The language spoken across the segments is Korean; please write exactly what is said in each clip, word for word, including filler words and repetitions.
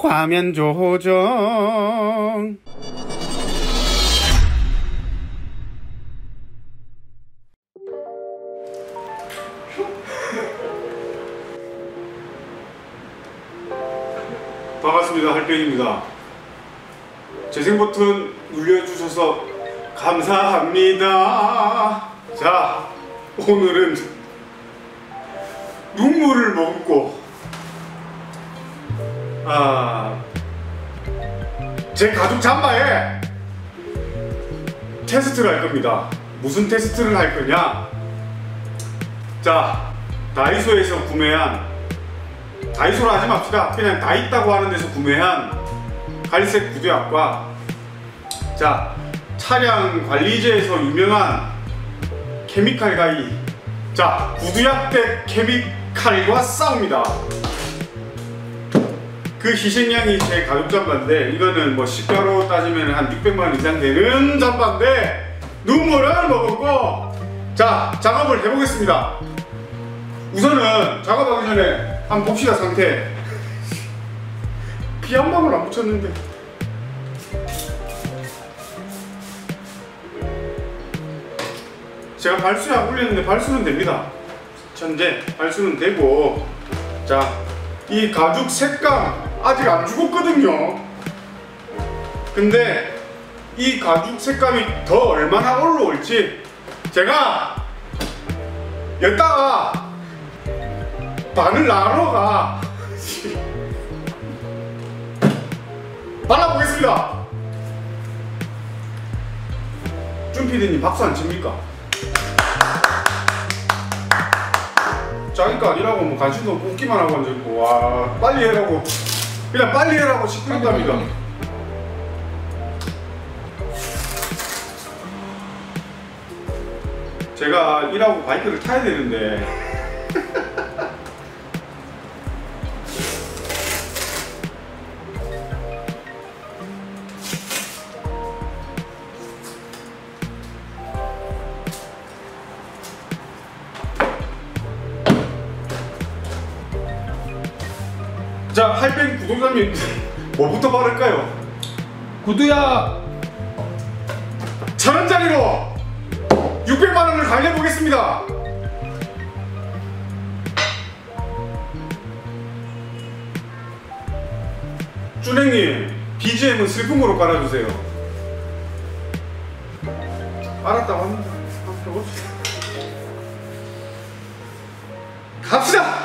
화면 조정. 반갑습니다. 할병입니다. 재생 버튼 눌러주셔서 감사합니다. 자, 오늘은 눈물을 머금고 아, 제 가죽 잠바에 테스트를 할 겁니다. 무슨 테스트를 할 거냐? 자, 다이소에서 구매한, 다이소로 하지 맙시다. 그냥 다 있다고 하는 데서 구매한 갈색 구두약과, 자, 차량 관리제에서 유명한 케미칼 가이, 자, 구두약 대 케미칼과 싸웁니다. 그 희생양이 제 가죽 잠바인데, 이거는 뭐 시가로 따지면 한 육백만 원 이상 되는 잠바인데 눈물을 머금고 자, 작업을 해보겠습니다. 우선은 작업하기 전에 한번 봅시다. 상태 피 한 방울 안 붙였는데. 제가 발수에 안 굴렸는데 발수는 됩니다. 현재 발수는 되고, 자, 이 가죽 색감 아직 안 죽었거든요. 근데 이 가죽 색감이 더 얼마나 올라올지 제가 여기다가 바늘 나로가 발라보겠습니다. 쭌피디님 박수 안 칩니까? 자기가 아니라고 뭐 관심도 없고 웃기만 하고 앉아있고, 와, 빨리 해라고, 그냥 빨리 해라고 시끄럽답니다. 제가 일하고 바이크를 타야 되는데 자, 할병 구독자님 뭐부터 바를까요? 구두야 천 원짜리로 육백만 원을 갈려보겠습니다. 쭈랭님, 비지엠은 슬픔으로 깔아주세요. 알았다고 합니다. 한번 해봅시다. 갑시다!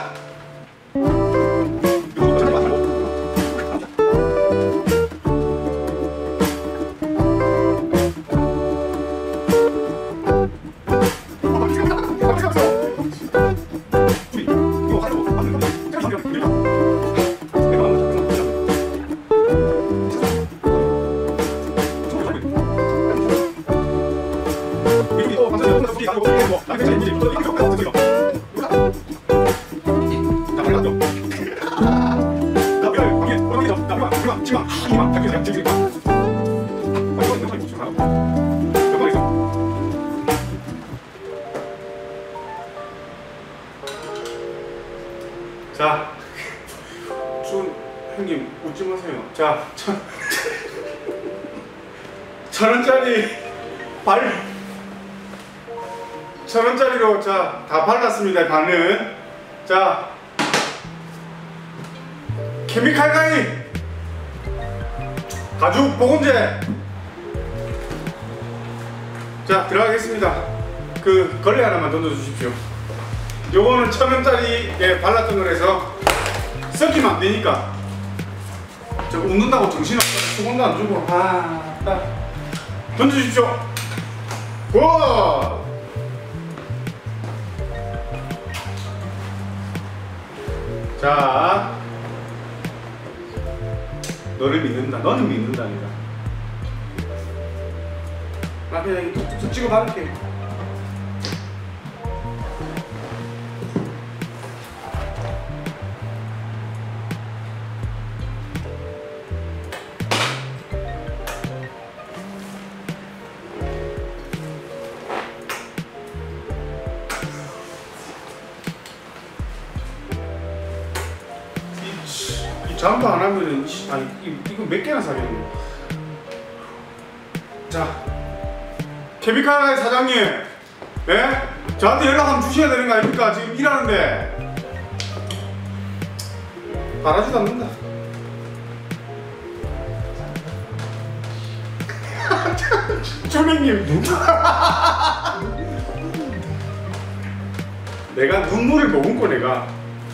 자, 좀 형님 웃지 마세요. 자, 천, 천 원짜리 발, 천 원짜리로 자, 다 발랐습니다. 반은. 자, 케미칼 가이, 가죽 보건제. 자, 들어가겠습니다. 그 걸레 하나만 던져주십시오. 요거는 천 원짜리에 발랐던 거라서 섞이면 안 되니까. 저 웃는다고 정신없어. 수건도 안 주고. 아, 딱 던져주십시오. 굿! 자, 너를 믿는다. 너는 믿는다니까. 나 그냥 툭툭 찍어 바를게. 잠바 안 하면은 이- 아니 이- 이거 몇 개나 사겠는 거야. 자, 케미칼 사장님, 예? 저한테 연락 한번 주셔야 되는 거 아닙니까? 지금 일하는데 바라지도 않는다. 주민님 내가 눈물을 머금고 내가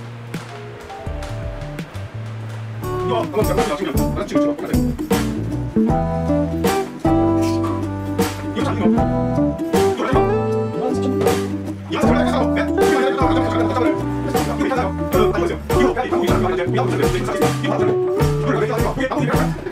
이거 한번 잠깐만 지금 나 지금 지금 이거 참 이거 이거 참 이거 참 이거 참 네? 이거 이거 참 이거 참 이거 참 이거 참 그 아니 보세요 이거 이거 이거 참 이거 이거 참 이거 참 이거 참 이거 왜 이거 이거 이거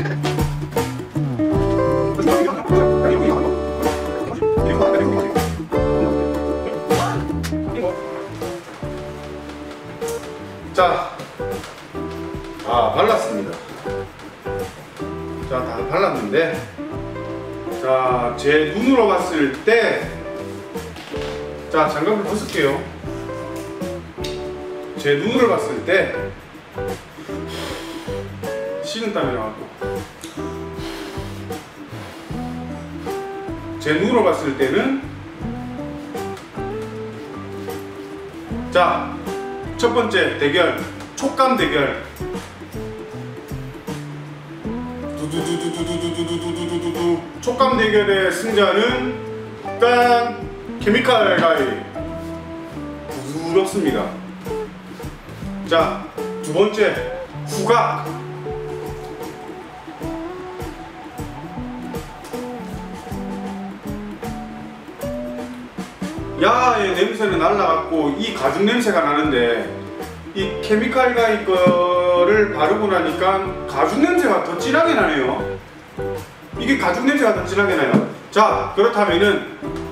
자, 아 발랐습니다. 자, 다 발랐는데, 자, 제 눈으로 봤을 때, 자, 장갑을 벗을게요. 제 눈으로 봤을 때, 식은땀이 나왔고, 제 눈으로 봤을 때는, 자, 첫 번째 대결, 촉감 대결. 두두두두두두두두두두두두. 촉감 대결의 승자는 일단 케미칼 가이. 부드럽습니다. 자, 두 번째 후각. 야의 냄새는 날라갔고 이 가죽 냄새가 나는데 이 케미칼 가이 거를 바르고 나니까 가죽 냄새가 더 진하게 나네요. 이게 가죽 냄새가 더 진하게 나요. 자, 그렇다면은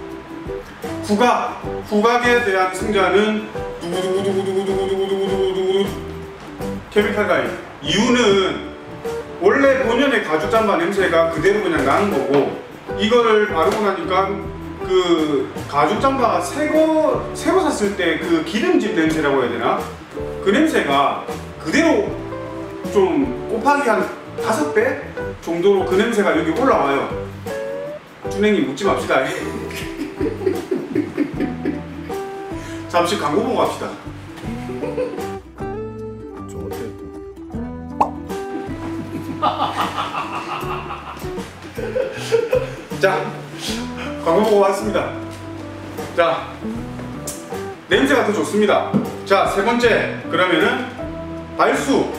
후각, 후각에 대한 승자는 두구두구두구두구두구두구두구두구 케미칼 가이. 이유는 원래 본연의 가죽 잠바 냄새가 그대로 그냥 나는 거고 이거를 바르고 나니까 그 가죽 잠바가 새거 새로 샀을 때 그 기름진 냄새라고 해야 되나? 그 냄새가 그대로 좀 곱하기 한 다섯 배 정도로 그 냄새가 여기 올라와요. 준행님 묻지 맙시다. 잠시 광고 보고 갑시다. 저 어때요? 자, 광고 보고 왔습니다. 자, 냄새가 더 좋습니다. 자, 세 번째 그러면은 발수.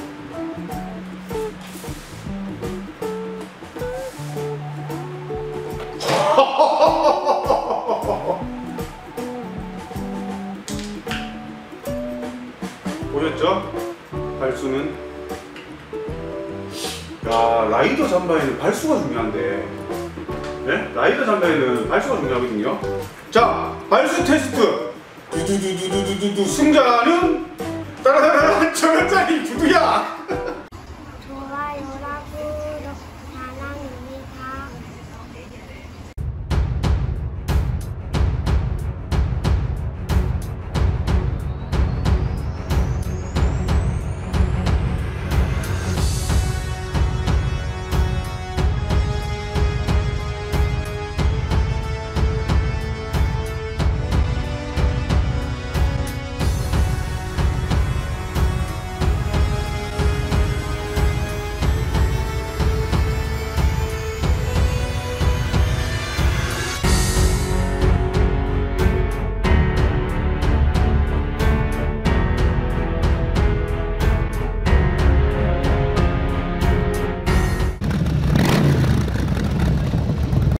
보셨죠? 발수는 야, 라이더 잠바에는 발수가 중요한데 네? 라이더 잠바에는 발수가 중요하거든요. 자, 발수 테스트. 두두두두두두두. 승자는 따라라라 정현장이 두두야.